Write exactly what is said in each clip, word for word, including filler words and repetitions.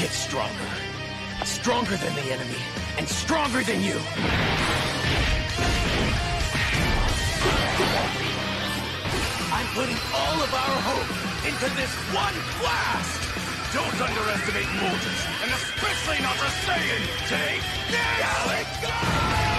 get stronger. Stronger than the enemy, and stronger than you. I'm putting all of our hope into this one blast! Don't underestimate Mortis, and especially not the Saiyan! Take this!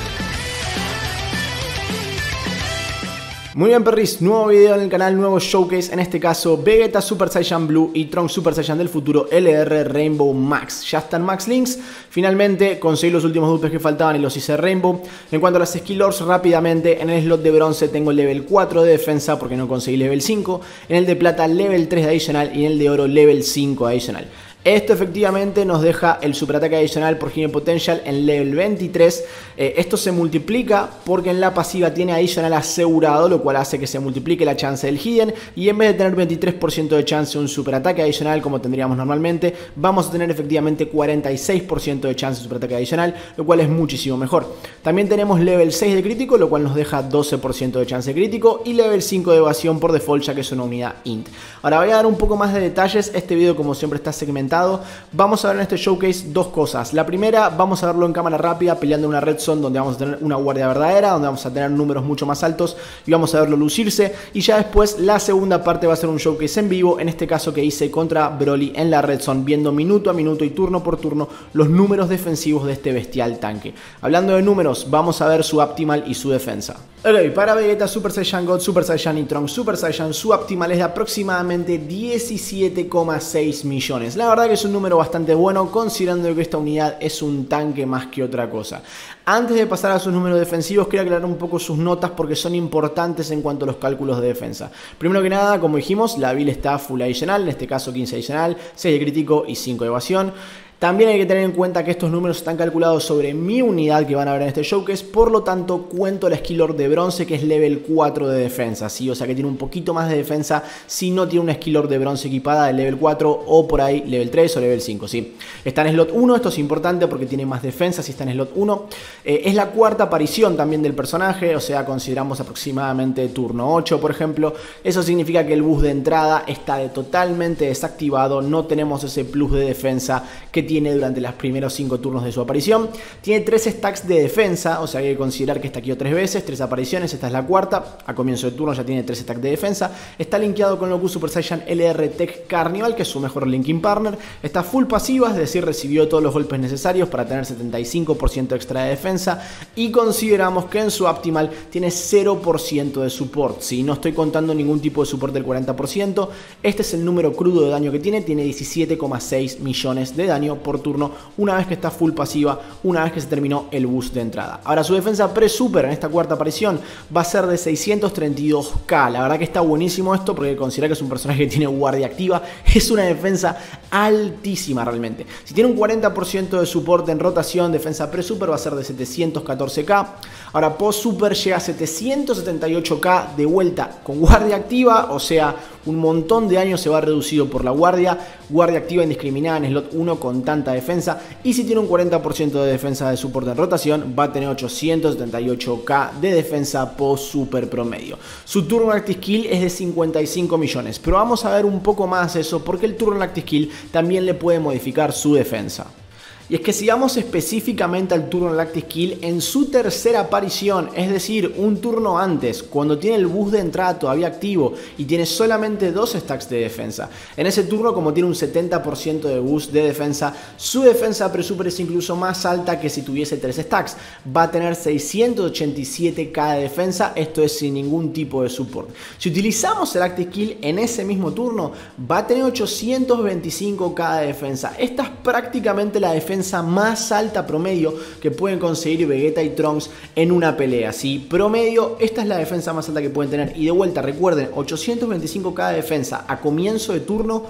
Muy bien, perris, nuevo video en el canal, nuevo showcase, en este caso Vegeta Super Saiyan Blue y Trunks Super Saiyan del futuro L R Rainbow Max. Ya están Max Links, finalmente conseguí los últimos dupes que faltaban y los hice Rainbow. En cuanto a las Skillors, rápidamente, en el slot de bronce tengo el level cuatro de defensa porque no conseguí level cinco, en el de plata level tres de adicional y en el de oro level cinco de adicional. Esto efectivamente nos deja el superataque adicional por Hidden Potential en level veintitrés. Eh, esto se multiplica porque en la pasiva tiene adicional asegurado, lo cual hace que se multiplique la chance del Hidden. Y en vez de tener veintitrés por ciento de chance un superataque adicional como tendríamos normalmente, vamos a tener efectivamente cuarenta y seis por ciento de chance de superataque adicional, lo cual es muchísimo mejor. También tenemos level seis de crítico, lo cual nos deja doce por ciento de chance de crítico. Y level cinco de evasión por default, ya que es una unidad int. Ahora voy a dar un poco más de detalles. Este video, como siempre, está segmentado. Vamos a ver en este showcase dos cosas. La primera, vamos a verlo en cámara rápida peleando en una red zone donde vamos a tener una guardia verdadera, donde vamos a tener números mucho más altos y vamos a verlo lucirse. Y ya después la segunda parte va a ser un showcase en vivo, en este caso que hice contra Broly en la red zone, viendo minuto a minuto y turno por turno los números defensivos de este bestial tanque. Hablando de números, vamos a ver su optimal y su defensa. Ok, para Vegeta Super Saiyan God, Super Saiyan y Trunks Super Saiyan, su optimal es de aproximadamente diecisiete coma seis millones. La verdad que es un número bastante bueno, considerando que esta unidad es un tanque más que otra cosa. Antes de pasar a sus números defensivos, quiero aclarar un poco sus notas porque son importantes en cuanto a los cálculos de defensa. Primero que nada, como dijimos, la build está full adicional, en este caso quince adicional, seis de crítico y cinco de evasión. También hay que tener en cuenta que estos números están calculados sobre mi unidad que van a ver en este showcase, por lo tanto cuento la Skillor de bronce que es level cuatro de defensa, ¿sí? O sea que tiene un poquito más de defensa si no tiene una Skillor de bronce equipada de level cuatro o por ahí level tres o level cinco, ¿sí? Está en slot uno, esto es importante porque tiene más defensa si está en slot uno. Eh, es la cuarta aparición también del personaje, o sea consideramos aproximadamente turno ocho por ejemplo. Eso significa que el boost de entrada está de totalmente desactivado, no tenemos ese plus de defensa que tiene durante los primeros cinco turnos de su aparición. Tiene tres stacks de defensa, o sea que hay que considerar que estaqueó tres veces, tres apariciones, esta es la cuarta. A comienzo de turno ya tiene tres stacks de defensa. Está linkeado con Goku Super Saiyan L R Tech Carnival, que es su mejor linking partner. Está full pasiva, es decir, recibió todos los golpes necesarios para tener setenta y cinco por ciento extra de defensa. Y consideramos que en su optimal tiene cero por ciento de support. Si no estoy contando ningún tipo de support del cuarenta por ciento, este es el número crudo de daño que tiene. Tiene diecisiete coma seis millones de daño por turno una vez que está full pasiva, una vez que se terminó el boost de entrada. Ahora su defensa pre-super en esta cuarta aparición va a ser de seiscientos treinta y dos K. La verdad que está buenísimo esto porque considera que es un personaje que tiene guardia activa. Es una defensa altísima realmente. Si tiene un cuarenta por ciento de soporte en rotación, defensa pre-super va a ser de setecientos catorce K. Ahora post-super llega a setecientos setenta y ocho K de vuelta con guardia activa, o sea, un montón de daño se va reducido por la guardia. Guardia activa indiscriminada en slot uno con tanta defensa. Y si tiene un cuarenta por ciento de defensa de soporte en rotación, va a tener ochocientos setenta y ocho K de defensa post-super promedio. Su turno active skill es de cincuenta y cinco millones. Pero vamos a ver un poco más eso porque el turno active skill también le puede modificar su defensa. Y es que si vamos específicamente al turno Active Skill, en su tercera aparición, es decir, un turno antes, cuando tiene el boost de entrada todavía activo y tiene solamente dos stacks de defensa. En ese turno, como tiene un setenta por ciento de boost de defensa, su defensa pre-super es incluso más alta que si tuviese tres stacks. Va a tener seiscientos ochenta y siete K de defensa, esto es sin ningún tipo de support. Si utilizamos el Active Skill en ese mismo turno, va a tener ochocientos veinticinco K de defensa. Esta es prácticamente la defensa más alta promedio que pueden conseguir Vegeta y Trunks en una pelea, ¿sí? Promedio, esta es la defensa más alta que pueden tener. Y de vuelta, recuerden, ochocientos veinticinco K de defensa a comienzo de turno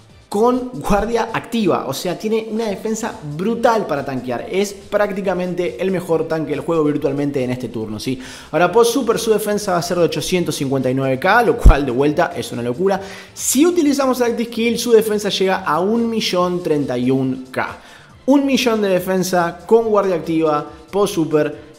con guardia activa, o sea, tiene una defensa brutal para tanquear. Es prácticamente el mejor tanque del juego virtualmente en este turno, ¿sí? Ahora post super su defensa va a ser de ochocientos cincuenta y nueve K, lo cual de vuelta es una locura. Si utilizamos el Active Skill, su defensa llega a un millón treinta y uno K. Un millón de defensa con guardia activa, post super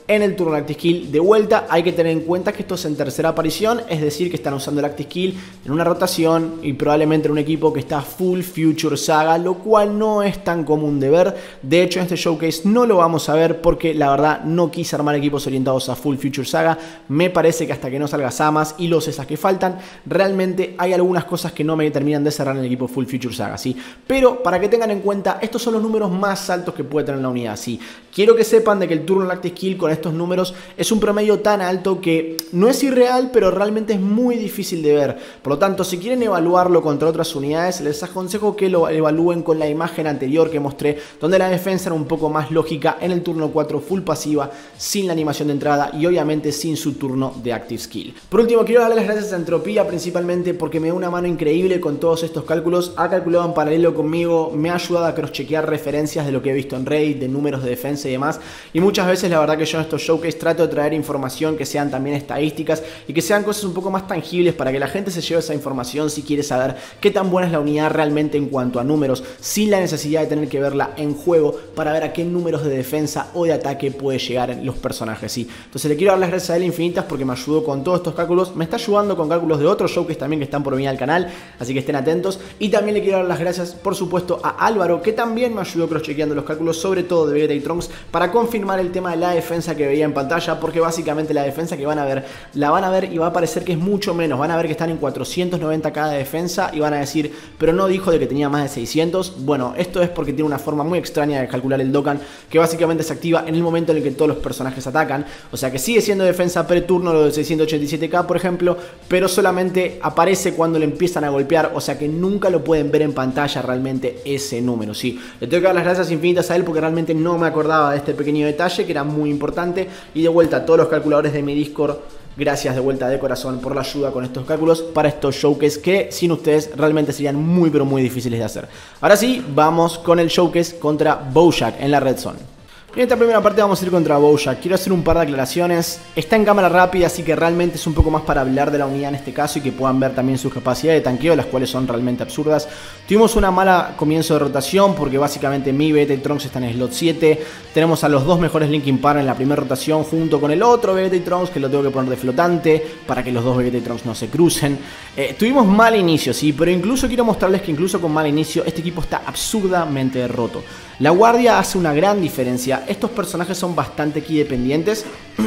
en el turno de Active Skill. De vuelta, hay que tener en cuenta que esto es en tercera aparición, es decir, que están usando el Active Skill en una rotación y probablemente en un equipo que está full Future Saga, lo cual no es tan común de ver. De hecho, en este showcase no lo vamos a ver porque la verdad no quise armar equipos orientados a full Future Saga. Me parece que hasta que no salga Samas y los esas que faltan, realmente hay algunas cosas que no me terminan de cerrar en el equipo full Future Saga, ¿sí? Pero para que tengan en cuenta, estos son los números más altos que puede tener la unidad, ¿sí? Quiero que sepan de que el turno de Active Skill con estos números es un promedio tan alto que no es irreal, pero realmente es muy difícil de ver. Por lo tanto, si quieren evaluarlo contra otras unidades, les aconsejo que lo evalúen con la imagen anterior que mostré, donde la defensa era un poco más lógica en el turno cuatro full pasiva, sin la animación de entrada y obviamente sin su turno de Active Skill. Por último, quiero darle las gracias a Entropía principalmente porque me da una mano increíble con todos estos cálculos. Ha calculado en paralelo conmigo, me ha ayudado a crosschequear referencias de lo que he visto en Reddit, de números de defensa y demás. Y muchas veces la verdad que yo en estos showcase trato de traer información que sean también estadísticas y que sean cosas un poco más tangibles para que la gente se lleve esa información si quiere saber qué tan buena es la unidad realmente en cuanto a números, sin la necesidad de tener que verla en juego para ver a qué números de defensa o de ataque puede llegar en los personajes, ¿sí? Entonces le quiero dar las gracias a él infinitas porque me ayudó con todos estos cálculos, me está ayudando con cálculos de otros showcase también que están por venir al canal, así que estén atentos. Y también le quiero dar las gracias por supuesto a Álvaro, que también me ayudó crosschequeando los cálculos, sobre todo de Vegeta y Trunks, para confirmar el tema de la defensa que veía en pantalla, porque básicamente la defensa que van a ver, la van a ver y va a parecer que es mucho menos. Van a ver que están en cuatrocientos noventa k de defensa y van a decir, pero no dijo de que tenía más de seiscientos. Bueno, esto es porque tiene una forma muy extraña de calcular el Dokkan, que básicamente se activa en el momento en el que todos los personajes atacan. O sea que sigue siendo defensa pre-turno lo de seiscientos ochenta y siete k, por ejemplo, pero solamente aparece cuando le empiezan a golpear. O sea que nunca lo pueden ver en pantalla realmente ese número, sí. Le tengo que dar las gracias infinitas a él porque realmente no me acordaba de este pequeño detalle que era muy importante. Y de vuelta a todos los calculadores de mi Discord, gracias de vuelta de corazón por la ayuda con estos cálculos para estos showcase que sin ustedes realmente serían muy pero muy difíciles de hacer. Ahora sí, vamos con el showcase contra Bojack en la Red Zone. En esta primera parte vamos a ir contra Bojack. Quiero hacer un par de aclaraciones. Está en cámara rápida, así que realmente es un poco más para hablar de la unidad en este caso y que puedan ver también sus capacidades de tanqueo, las cuales son realmente absurdas. Tuvimos una mala comienzo de rotación porque básicamente mi Vegeta y Trunks están en slot siete. Tenemos a los dos mejores Linkin Park en la primera rotación junto con el otro Vegeta y Trunks que lo tengo que poner de flotante para que los dos Vegeta y Trunks no se crucen. Eh, tuvimos mal inicio, sí, pero incluso quiero mostrarles que incluso con mal inicio este equipo está absurdamente roto. La guardia hace una gran diferencia. Estos personajes son bastante ki dependientes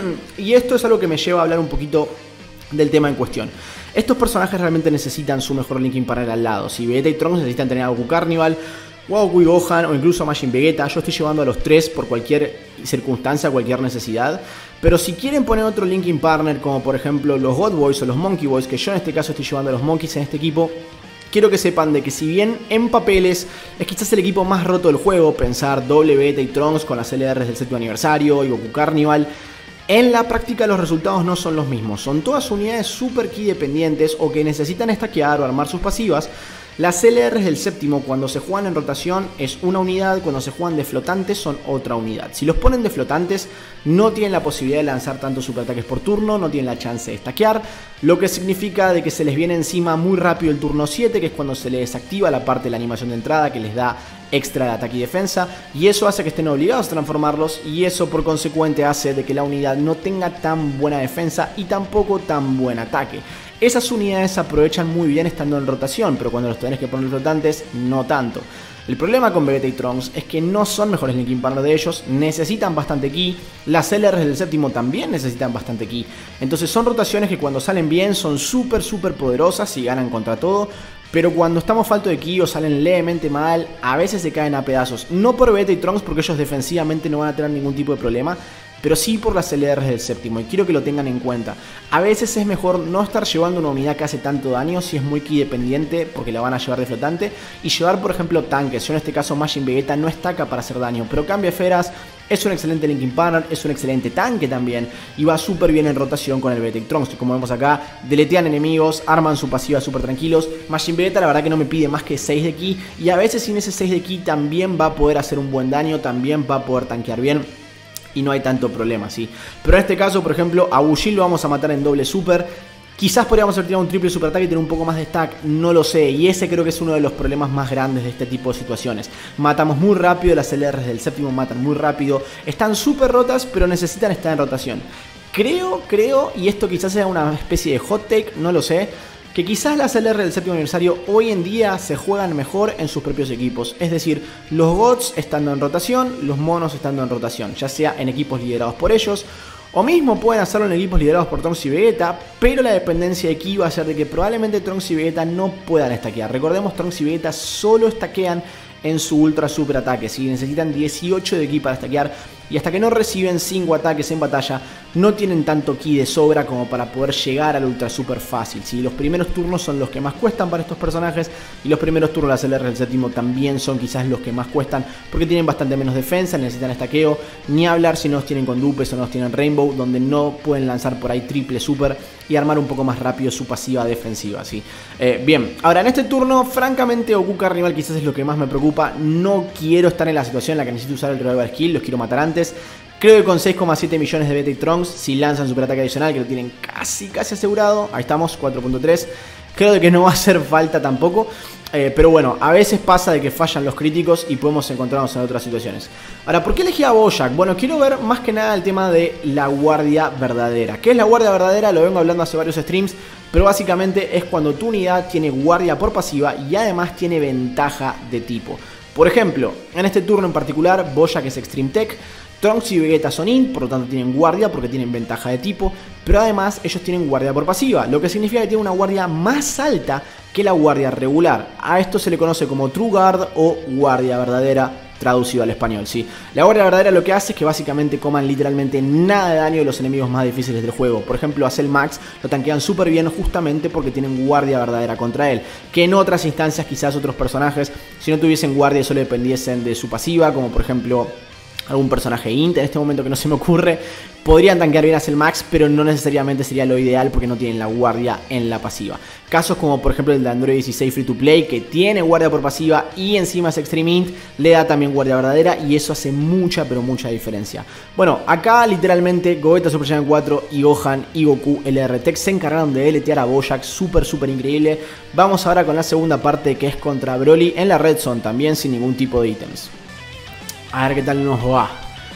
y esto es algo que me lleva a hablar un poquito del tema en cuestión. Estos personajes realmente necesitan su mejor Linkin Park al lado. Si Vegeta y Trunks necesitan tener a Goku Carnival, Goku y Gohan o incluso a Majin Vegeta, yo estoy llevando a los tres por cualquier circunstancia, cualquier necesidad. Pero si quieren poner otro Linkin Partner como por ejemplo los God Boys o los Monkey Boys, que yo en este caso estoy llevando a los Monkeys en este equipo, quiero que sepan de que si bien en papeles es quizás el equipo más roto del juego, pensar doble Vegeta y Trunks con las L Rs del séptimo aniversario y Goku Carnival, en la práctica los resultados no son los mismos. Son todas unidades super ki dependientes o que necesitan stackear o armar sus pasivas. Las L Rs del séptimo cuando se juegan en rotación es una unidad, cuando se juegan de flotantes son otra unidad. Si los ponen de flotantes no tienen la posibilidad de lanzar tantos superataques por turno, no tienen la chance de stackear, lo que significa de que se les viene encima muy rápido el turno siete, que es cuando se les desactiva la parte de la animación de entrada que les da extra de ataque y defensa, y eso hace que estén obligados a transformarlos, y eso por consecuente hace de que la unidad no tenga tan buena defensa y tampoco tan buen ataque. Esas unidades se aprovechan muy bien estando en rotación, pero cuando los tenés que poner flotantes, no tanto. El problema con Vegeta y Trunks es que no son mejores Linkin Partner de ellos, necesitan bastante ki, las L Rs del séptimo también necesitan bastante ki. Entonces son rotaciones que cuando salen bien son súper súper poderosas y ganan contra todo, pero cuando estamos falto de ki o salen levemente mal, a veces se caen a pedazos. No por Vegeta y Trunks porque ellos defensivamente no van a tener ningún tipo de problema, pero sí por las L Rs del séptimo, y quiero que lo tengan en cuenta. A veces es mejor no estar llevando una unidad que hace tanto daño si es muy ki dependiente, porque la van a llevar de flotante, y llevar por ejemplo tanques. Yo en este caso Majin Vegeta no estaca para hacer daño, pero cambia esferas, es un excelente Linkin Partner, es un excelente tanque también, y va súper bien en rotación con el Vegeta y Trunks, que como vemos acá, deletean enemigos, arman su pasiva súper tranquilos. Majin Vegeta la verdad que no me pide más que seis de ki, y a veces sin ese seis de ki también va a poder hacer un buen daño, también va a poder tanquear bien, y no hay tanto problema, ¿sí? Pero en este caso, por ejemplo, a Bujin lo vamos a matar en doble super. Quizás podríamos haber tirado un triple super ataque y tener un poco más de stack, no lo sé. Y ese creo que es uno de los problemas más grandes de este tipo de situaciones. Matamos muy rápido, las L Rs del séptimo matan muy rápido. Están súper rotas, pero necesitan estar en rotación. Creo, creo, y esto quizás sea una especie de hot take, no lo sé, que quizás las L R del séptimo aniversario hoy en día se juegan mejor en sus propios equipos. Es decir, los bots estando en rotación, los monos estando en rotación, ya sea en equipos liderados por ellos, o mismo pueden hacerlo en equipos liderados por Trunks y Vegeta, pero la dependencia de Ki va a ser de que probablemente Trunks y Vegeta no puedan stackear. Recordemos, Trunks y Vegeta solo stackean en su ultra super ataque, ¿sí? Necesitan dieciocho de Ki para stackear, y hasta que no reciben cinco ataques en batalla no tienen tanto Ki de sobra como para poder llegar al ultra super fácil, ¿sí? Los primeros turnos son los que más cuestan para estos personajes, y los primeros turnos de las L R del séptimo también son quizás los que más cuestan porque tienen bastante menos defensa, necesitan estaqueo, ni hablar si no los tienen con dupes o no los tienen Rainbow, donde no pueden lanzar por ahí triple super y armar un poco más rápido su pasiva defensiva, ¿sí? Eh, bien, ahora en este turno francamente Goku Carnival quizás es lo que más me preocupa. No quiero estar en la situación en la que necesito usar el Revival Skill, los quiero matar antes. Creo que con seis coma siete millones de Vegeta y Trunks, si lanzan super ataque adicional, que lo tienen casi casi asegurado, ahí estamos, cuatro punto tres, creo de que no va a hacer falta tampoco. Eh, pero bueno, a veces pasa de que fallan los críticos y podemos encontrarnos en otras situaciones. Ahora, ¿por qué elegí a Bojack? Bueno, quiero ver más que nada el tema de la guardia verdadera. ¿Qué es la guardia verdadera? Lo vengo hablando hace varios streams, pero básicamente es cuando tu unidad tiene guardia por pasiva y además tiene ventaja de tipo. Por ejemplo, en este turno en particular, Bojack es Extreme Tech, Trunks y Vegeta son Int, por lo tanto tienen guardia porque tienen ventaja de tipo, pero además ellos tienen guardia por pasiva, lo que significa que tienen una guardia más alta que la guardia regular. A esto se le conoce como True Guard o guardia verdadera, traducido al español, ¿sí? La guardia verdadera lo que hace es que básicamente coman literalmente nada de daño de los enemigos más difíciles del juego. Por ejemplo, a Cell Max lo tanquean súper bien justamente porque tienen guardia verdadera contra él, que en otras instancias quizás otros personajes, si no tuviesen guardia, solo dependiesen de su pasiva, como por ejemplo algún personaje Int, en este momento que no se me ocurre, podrían tanquear bien a Cell Max, pero no necesariamente sería lo ideal porque no tienen la guardia en la pasiva. Casos como por ejemplo el de Android dieciséis Free to Play, que tiene guardia por pasiva y encima es Extreme Int, le da también guardia verdadera y eso hace mucha pero mucha diferencia. Bueno, acá literalmente Gogeta Super Saiyan cuatro y Gohan y Goku L R Tech se encargaron de deletear a Bojack, súper súper increíble. Vamos ahora con la segunda parte, que es contra Broly en la Red Zone, también sin ningún tipo de ítems. A ver qué tal nos va.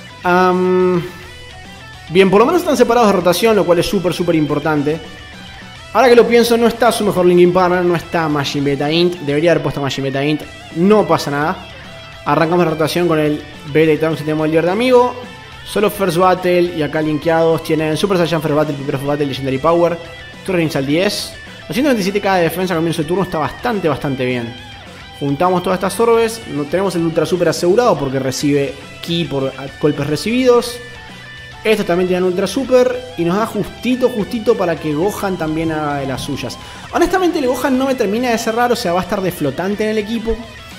Um, bien, por lo menos están separados de rotación, lo cual es súper súper importante. Ahora que lo pienso, no está su mejor linking partner, no está Majin Beta Int. Debería haber puesto Majin Beta Int, no pasa nada. Arrancamos la rotación con el Vegeta y Trunks que tenemos el líder de amigo. Solo First Battle y acá linkeados tienen Super Saiyan First Battle, First Battle, Legendary Power. Turrings al diez. doscientos veintisiete K de defensa a comienzo de turno está bastante bastante bien. Juntamos todas estas orbes, no tenemos el Ultra Super asegurado porque recibe Ki por golpes recibidos. Estos también tienen Ultra Super y nos da justito, justito para que Gohan también haga de las suyas. Honestamente el Gohan no me termina de cerrar, o sea, va a estar de flotante en el equipo.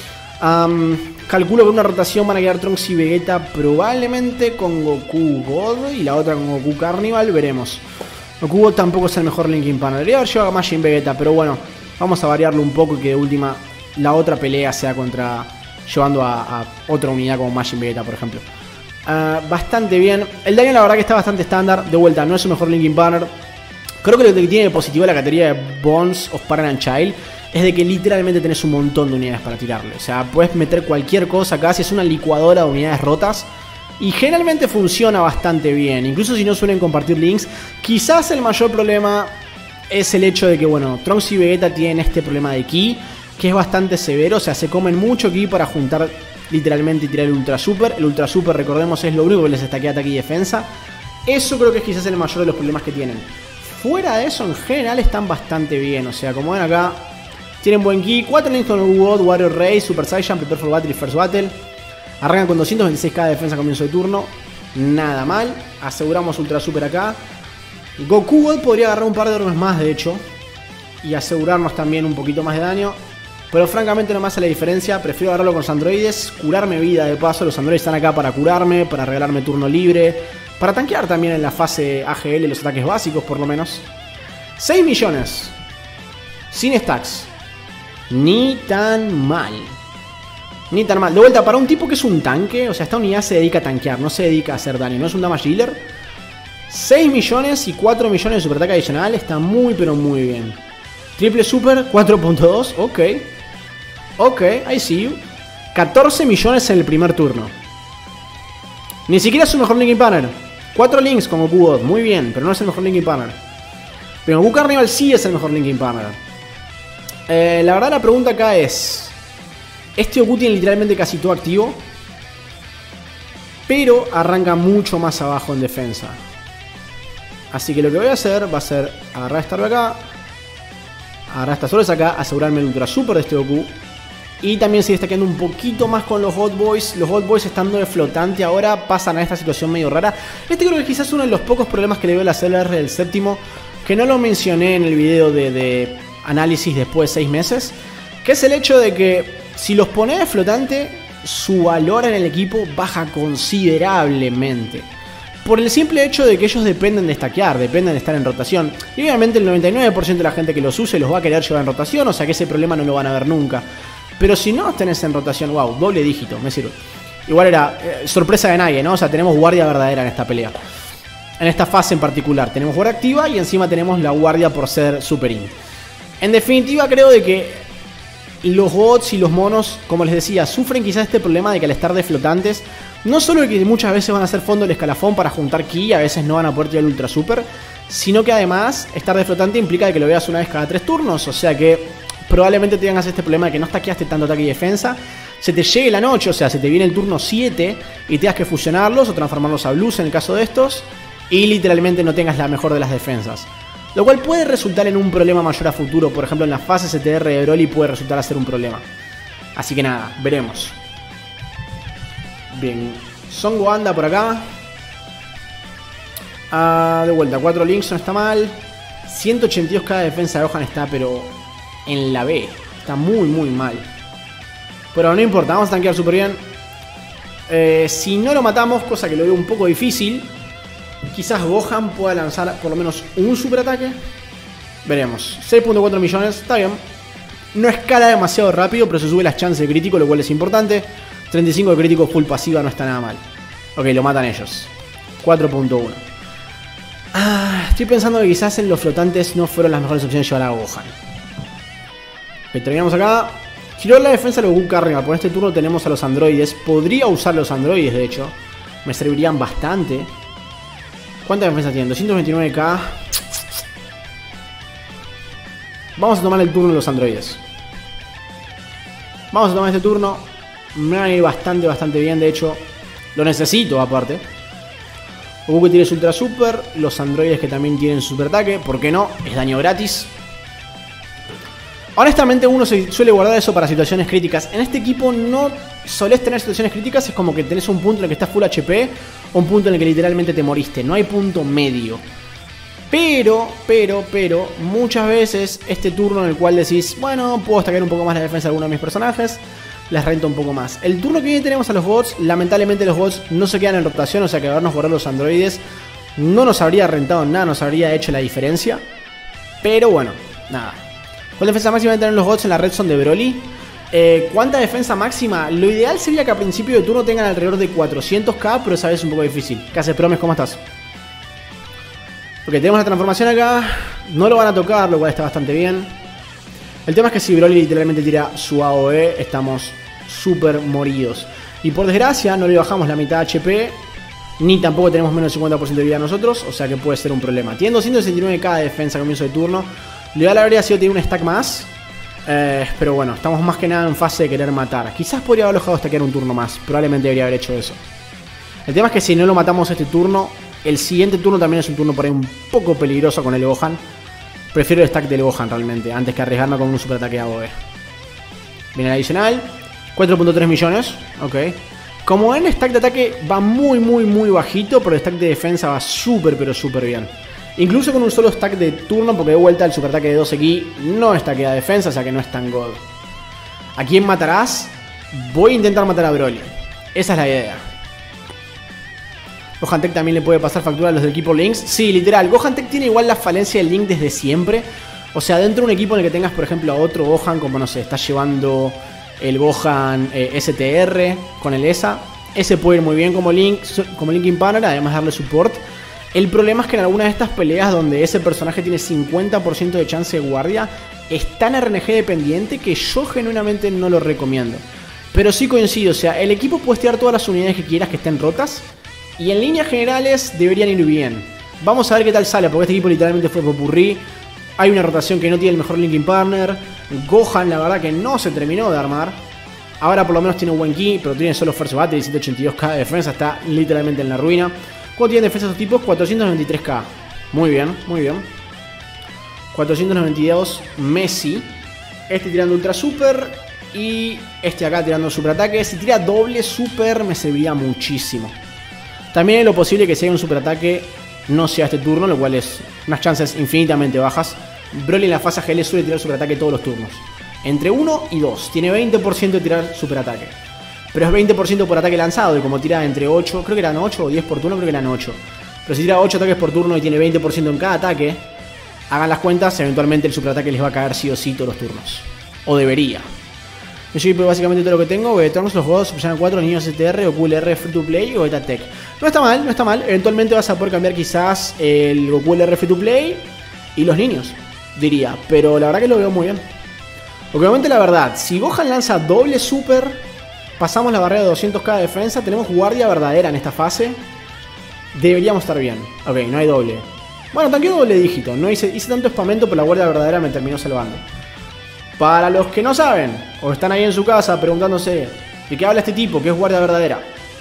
Um, calculo que en una rotación van a quedar Trunks y Vegeta probablemente con Goku God y la otra con Goku Carnival, veremos. Goku God tampoco es el mejor linking partner, debería haber llevado a Majin Vegeta, pero bueno, vamos a variarlo un poco y que de última la otra pelea sea contra llevando a, a otra unidad como Majin Vegeta, por ejemplo. Uh, bastante bien. El daño la verdad que está bastante estándar. De vuelta, no es su mejor linking partner. Creo que lo que tiene de positivo la categoría de Bones of Parent and Child es de que literalmente tenés un montón de unidades para tirarle. O sea, puedes meter cualquier cosa acá, si es una licuadora de unidades rotas. Y generalmente funciona bastante bien. Incluso si no suelen compartir links. Quizás el mayor problema es el hecho de que, bueno, Trunks y Vegeta tienen este problema de Ki, que es bastante severo, o sea, se comen mucho Ki para juntar literalmente y tirar el Ultra Super. El Ultra Super, recordemos, es lo único que les estaquea ataque y defensa. Eso creo que es quizás el mayor de los problemas que tienen. Fuera de eso, en general están bastante bien, o sea, como ven acá, tienen buen Ki, cuatro links con U God, Warrior Race, Super Saiyan, Prepare for Battle y First Battle. Arrancan con doscientos veintiséis K de defensa a comienzo de turno, nada mal. Aseguramos Ultra Super acá. Goku God podría agarrar un par de orbes más, de hecho, y asegurarnos también un poquito más de daño. Pero francamente no me hace la diferencia, prefiero agarrarlo con los androides, curarme vida de paso. Los androides están acá para curarme, para regalarme turno libre, para tanquear también en la fase A G L los ataques básicos por lo menos. seis millones, sin stacks, ni tan mal. Ni tan mal, de vuelta para un tipo que es un tanque, o sea, esta unidad se dedica a tanquear, no se dedica a hacer daño, no es un damage dealer. seis millones y cuatro millones de superataque adicional. Está muy pero muy bien. Triple super, cuatro punto dos. Ok. Ok, I see you. catorce millones en el primer turno. Ni siquiera es su mejor Linking Partner. cuatro links con Goku God, muy bien, pero no es el mejor Linking Partner. Pero Goku Carnival sí es el mejor Linking Partner. Eh, la verdad la pregunta acá es... Este Goku tiene literalmente casi todo activo, pero arranca mucho más abajo en defensa. Así que lo que voy a hacer va a ser agarrar esta orbe acá, agarrar estas orbes acá, asegurarme el Ultra Super de este Goku. Y también sigue stackeando un poquito más con los Hot Boys. Los Hot Boys estando de flotante ahora pasan a esta situación medio rara. Este creo que quizás es uno de los pocos problemas que le veo a la C L R del séptimo, que no lo mencioné en el video de, de análisis después de seis meses. Que es el hecho de que si los pone de flotante, su valor en el equipo baja considerablemente. Por el simple hecho de que ellos dependen de stackear, dependen de estar en rotación. Y obviamente el noventa y nueve por ciento de la gente que los use los va a querer llevar en rotación, o sea que ese problema no lo van a ver nunca. Pero si no tenés en rotación, wow, doble dígito, me sirve. Igual era eh, sorpresa de nadie, ¿no? O sea, tenemos guardia verdadera en esta pelea. En esta fase en particular. Tenemos guardia activa y encima tenemos la guardia por ser super int. En definitiva, creo de que los bots y los monos, como les decía, sufren quizás este problema de que al estar de flotantes, no solo de que muchas veces van a hacer fondo del escalafón para juntar ki y a veces no van a poder tirar el ultra super, sino que además estar de flotante implica que lo veas una vez cada tres turnos, o sea que probablemente tengas este problema de que no stackeaste tanto ataque y defensa, se te llegue la noche, o sea, se te viene el turno siete y tengas que fusionarlos o transformarlos a blues en el caso de estos, y literalmente no tengas la mejor de las defensas. Lo cual puede resultar en un problema mayor a futuro, por ejemplo en la fase C T R de Broly puede resultar a ser un problema. Así que nada, veremos. Bien, Son Goku anda por acá. Ah, de vuelta, cuatro links no está mal. ciento ochenta y dos cada defensa de Gohan está, pero en la B. Está muy, muy mal. Pero no importa, vamos a tanquear súper bien. Eh, si no lo matamos, cosa que lo veo un poco difícil, quizás Gohan pueda lanzar por lo menos un superataque. Veremos. seis punto cuatro millones, está bien. No escala demasiado rápido, pero se sube las chances de crítico, lo cual es importante. treinta y cinco de crítico full pasiva no está nada mal. Ok, lo matan ellos. cuatro punto uno. Ah, estoy pensando que quizás en los flotantes no fueron las mejores opciones llevar a Gohan. Ok, terminamos acá. Quiero ver la defensa de Goku Carnival. Por este turno tenemos a los androides. Podría usar los androides, de hecho. Me servirían bastante. ¿Cuánta defensa tienen? doscientos veintinueve k. Vamos a tomar el turno de los androides. Vamos a tomar este turno. Me van a ir bastante, bastante bien. De hecho, lo necesito aparte. Goku que tiene su ultra super. Los androides que también tienen super ataque. ¿Por qué no? Es daño gratis. Honestamente uno se suele guardar eso para situaciones críticas. En este equipo no solés tener situaciones críticas. Es como que tenés un punto en el que estás full H P o un punto en el que literalmente te moriste. No hay punto medio. Pero, pero, pero muchas veces este turno en el cual decís, bueno, puedo stackear un poco más la defensa de alguno de mis personajes, les renta un poco más. El turno que viene tenemos a los bots. Lamentablemente los bots no se quedan en rotación, o sea que habernos borrado los androides no nos habría rentado nada, nos habría hecho la diferencia. Pero bueno, nada. ¿Cuál defensa máxima deben tener los bots en la red zone de Broly? Eh, ¿Cuánta defensa máxima? Lo ideal sería que a principio de turno tengan alrededor de cuatrocientos k, pero esa vez es un poco difícil. ¿Qué haces, Promes? ¿Cómo estás? Ok, tenemos la transformación acá. No lo van a tocar, lo cual está bastante bien. El tema es que si Broly literalmente tira su A O E, estamos súper moridos. Y por desgracia no le bajamos la mitad de H P, ni tampoco tenemos menos del cincuenta por ciento de vida nosotros, o sea que puede ser un problema. Tiene doscientos sesenta y nueve k de defensa a comienzo de turno. Lo ideal habría sido tener un stack más. Eh, pero bueno, estamos más que nada en fase de querer matar. Quizás podría haberlo dejado stackear un turno más. Probablemente debería haber hecho eso. El tema es que si no lo matamos este turno, el siguiente turno también es un turno por ahí un poco peligroso con el Gohan. Prefiero el stack del Gohan realmente, antes que arriesgarme con un super ataque A O E. Viene el adicional. cuatro punto tres millones. Ok. Como en stack de ataque va muy muy muy bajito, pero el stack de defensa va súper pero súper bien. Incluso con un solo stack de turno, porque de vuelta el super ataque de doce ki no stackea defensa, o sea que no es tan god. ¿A quién matarás? Voy a intentar matar a Broly. Esa es la idea. Gohan Tech también le puede pasar factura a los del equipo Lynx. Sí, literal, Gohan Tech tiene igual la falencia del Link desde siempre. O sea, dentro de un equipo en el que tengas, por ejemplo, a otro Gohan, como no sé, estás llevando el Gohan eh, S T R con el E S A. Ese puede ir muy bien como Link, como Linking Partner, además darle support. El problema es que en algunas de estas peleas donde ese personaje tiene cincuenta por ciento de chance de guardia, es tan R N G dependiente que yo genuinamente no lo recomiendo. Pero sí coincido, o sea, el equipo puede tirar todas las unidades que quieras que estén rotas y en líneas generales deberían ir bien. Vamos a ver qué tal sale, porque este equipo literalmente fue popurrí. Hay una rotación que no tiene el mejor linking partner. Gohan la verdad que no se terminó de armar. Ahora por lo menos tiene un buen ki, pero tiene solo First Battle, ciento ochenta y dos K de defensa, está literalmente en la ruina. ¿Cuánto tienen defensa estos tipos? cuatrocientos noventa y tres K. Muy bien, muy bien. cuatrocientos noventa y dos Messi. Este tirando Ultra Super. Y este acá tirando Super Ataque. Si tira doble Super me serviría muchísimo. También es lo posible que si hay un Super Ataque no sea este turno, lo cual es unas chances infinitamente bajas. Broly en la fase G L suele tirar Super Ataque todos los turnos. Entre uno y dos. Tiene veinte por ciento de tirar Super Ataque. Pero es veinte por ciento por ataque lanzado. Y como tira entre ocho, creo que eran ocho o diez por turno, creo que eran ocho. Pero si tira ocho ataques por turno y tiene veinte por ciento en cada ataque, hagan las cuentas, eventualmente el superataque les va a caer sí o sí todos los turnos. O debería. Yo soy básicamente todo lo que tengo. Vetrons, los juegos Super Saiyan cuatro, Niños S T R, Goku L R Free to Play o Beta Tech. No está mal, no está mal. Eventualmente vas a poder cambiar quizás el Goku L R Free to Play y los niños, diría. Pero la verdad que lo veo muy bien. Porque obviamente la verdad, si Gohan lanza doble super, pasamos la barrera de doscientos K de defensa, tenemos guardia verdadera en esta fase. Deberíamos estar bien. Ok, no hay doble. Bueno, tanqueo doble dígito. No hice, hice tanto espamento, pero la guardia verdadera me terminó salvando. Para los que no saben, o están ahí en su casa preguntándose de qué habla este tipo, que es guardia verdadera.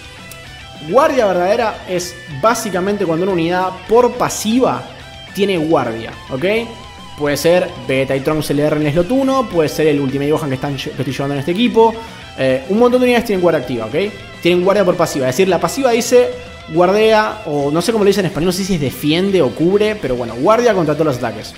Guardia verdadera es básicamente cuando una unidad por pasiva tiene guardia, ¿ok? Puede ser Vegeta y Trunks L R en el slot uno, puede ser el Ultimate Gohan que, están, que estoy llevando en este equipo. Eh, un montón de unidades tienen guardia activa, ¿ok? Tienen guardia por pasiva, es decir, la pasiva dice guardea, o no sé cómo lo dice en español, no sé si es defiende o cubre, pero bueno, guardia contra todos los ataques.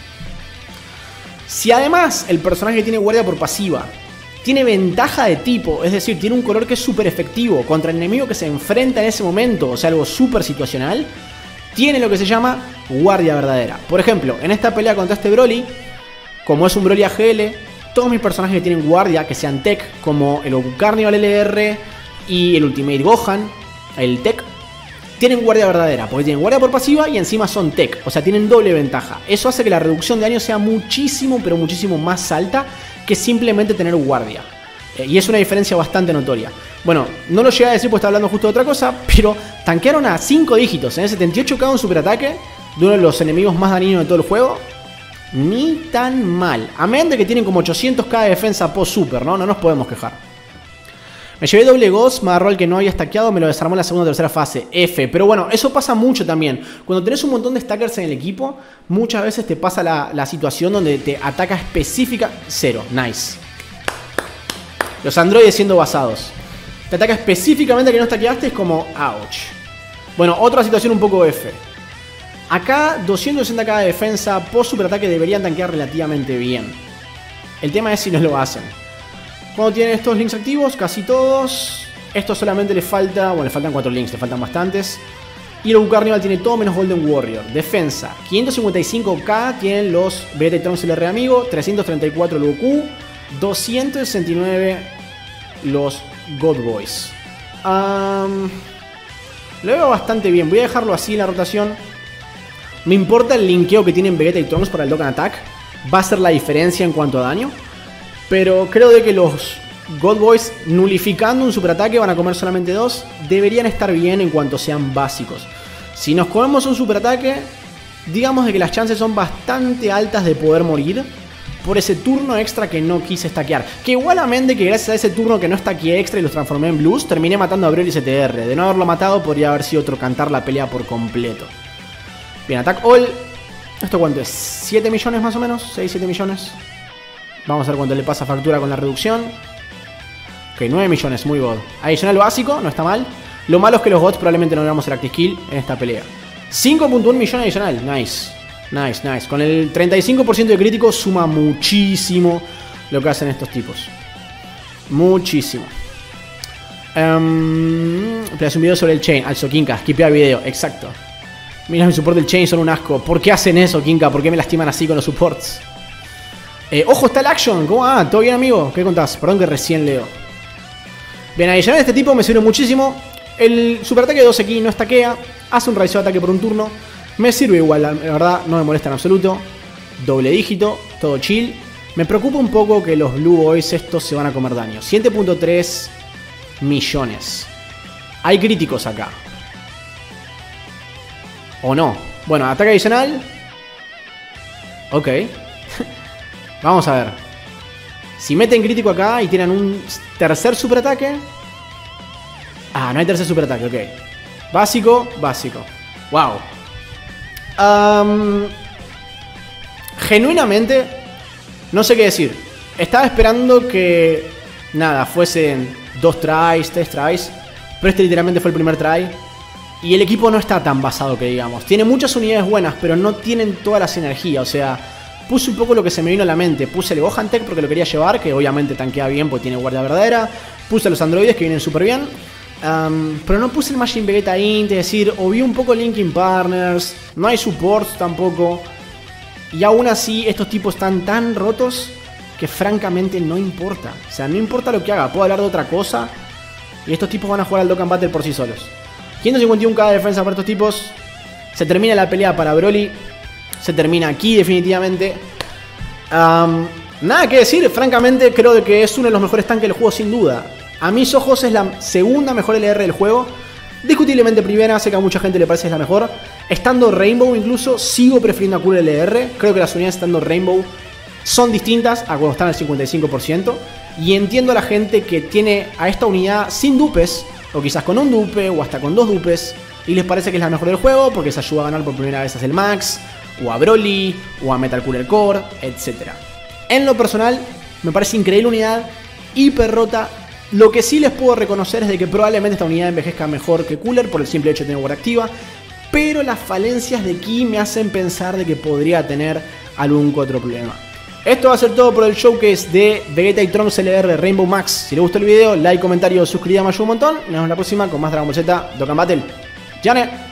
Si además el personaje que tiene guardia por pasiva tiene ventaja de tipo, es decir, tiene un color que es súper efectivo contra el enemigo que se enfrenta en ese momento, o sea, algo súper situacional, tiene lo que se llama guardia verdadera. Por ejemplo, en esta pelea contra este Broly, como es un Broly A G L, todos mis personajes que tienen guardia, que sean Tech, como el Goku Carnival L R y el Ultimate Gohan, el Tech, tienen guardia verdadera, porque tienen guardia por pasiva y encima son Tech, o sea, tienen doble ventaja. Eso hace que la reducción de daño sea muchísimo, pero muchísimo más alta que simplemente tener guardia. Eh, y es una diferencia bastante notoria. Bueno, no lo llegué a decir porque estaba hablando justo de otra cosa, pero tanquearon a cinco dígitos, en ¿eh? setenta y ocho K un superataque de uno de los enemigos más dañinos de todo el juego. Ni tan mal. A menos de que tienen como ochocientos K de defensa post super, ¿no? No nos podemos quejar. Me llevé doble Ghost, me agarró el que no había stackeado, me lo desarmó en la segunda o tercera fase. F. Pero bueno, eso pasa mucho también. Cuando tenés un montón de stackers en el equipo, muchas veces te pasa la, la situación donde te ataca específica. Cero. Nice. Los androides siendo basados. Te ataca específicamente que no stackeaste, es como ouch. Bueno, otra situación un poco F. Acá doscientos sesenta K de defensa post superataque deberían tanquear relativamente bien. El tema es si no lo hacen. Cuando tienen estos links activos, casi todos. Esto solamente le falta, bueno, le faltan cuatro links, le faltan bastantes. Y el Goku Carnival tiene todo menos Golden Warrior. Defensa, quinientos cincuenta y cinco K tienen los Vegeta y Trunks L R amigo, trescientos treinta y cuatro el Goku, doscientos sesenta y nueve los God Boys. Um, lo veo bastante bien, voy a dejarlo así en la rotación. Me importa el linkeo que tienen Vegeta y Trunks para el Dokkan Attack. Va a ser la diferencia en cuanto a daño. Pero creo de que los God Boys, nulificando un superataque, van a comer solamente dos. Deberían estar bien en cuanto sean básicos. Si nos comemos un superataque, digamos de que las chances son bastante altas de poder morir por ese turno extra que no quise stackear. Que igualmente que gracias a ese turno que no stackeé extra y los transformé en blues, terminé matando a Broly S T R. De no haberlo matado podría haber sido otro cantar la pelea por completo. Bien, Attack All. ¿Esto cuánto es? ¿siete millones más o menos? ¿seis, siete millones? Vamos a ver cuánto le pasa factura con la reducción. Ok, nueve millones, muy god. Adicional básico, no está mal. Lo malo es que los bots probablemente no veamos el active skill en esta pelea. cinco punto uno millones adicional, nice. Nice, nice. Con el treinta y cinco por ciento de crítico suma muchísimo lo que hacen estos tipos. Muchísimo. Um, te hace un video sobre el chain. Alzo, Kinka, skipea el video, exacto. Mira, mi support del chain son un asco. ¿Por qué hacen eso, Kinka? ¿Por qué me lastiman así con los supports? Eh, ojo, está el action. ¿Cómo va? ¿Todo bien, amigo? ¿Qué contás? Perdón que recién leo. Bien, adicional de este tipo me sirve muchísimo. El superataque de doce ki no estaquea. Hace un raizo de ataque por un turno. Me sirve igual, la verdad, no me molesta en absoluto. Doble dígito, todo chill. Me preocupa un poco que los Blue Boys estos se van a comer daño. siete punto tres millones. Hay críticos acá. ¿O no? Bueno, ataque adicional. Ok. Vamos a ver. Si meten crítico acá y tienen un tercer superataque. Ah, no hay tercer superataque, ok. Básico, básico. Wow. Um, genuinamente, no sé qué decir. Estaba esperando que, nada, fuesen dos tries, tres tries. Pero este literalmente fue el primer try. Y el equipo no está tan basado que digamos. Tiene muchas unidades buenas, pero no tienen toda la sinergia. O sea, puse un poco lo que se me vino a la mente. Puse el Gohan Tech porque lo quería llevar, que obviamente tanquea bien porque tiene guardia verdadera. Puse los androides que vienen súper bien. Um, pero no puse el Majin Vegeta Int, es decir, o vi un poco Linkin Partners. No hay supports tampoco. Y aún así, estos tipos están tan rotos que francamente no importa. O sea, no importa lo que haga, puedo hablar de otra cosa. Y estos tipos van a jugar al Dokkan Battle por sí solos. ciento cincuenta y uno K de defensa para estos tipos. Se termina la pelea para Broly. Se termina aquí definitivamente. Um, nada que decir, francamente creo de que es uno de los mejores tanques del juego sin duda. A mis ojos es la segunda mejor L R del juego. Discutiblemente primera, sé que a mucha gente le parece que es la mejor. Estando Rainbow incluso, sigo prefiriendo a Cooler L R. Creo que las unidades estando Rainbow son distintas a cuando están al cincuenta y cinco por ciento. Y entiendo a la gente que tiene a esta unidad sin dupes, o quizás con un dupe, o hasta con dos dupes, y les parece que es la mejor del juego porque se ayuda a ganar por primera vez a Max, o a Broly, o a Metal Cooler Core, etcétera. En lo personal, me parece increíble unidad, hiper rota. Lo que sí les puedo reconocer es de que probablemente esta unidad envejezca mejor que Cooler por el simple hecho de tener guardia activa, pero las falencias de Ki me hacen pensar de que podría tener algún que otro problema. Esto va a ser todo por el showcase de Vegeta y Trunks L R Rainbow Max. Si les gustó el video, like, comentario, suscribirme, me ayuda un montón. Nos vemos la próxima con más Dragon Ball Z Dokkan Battle. ¡Yane!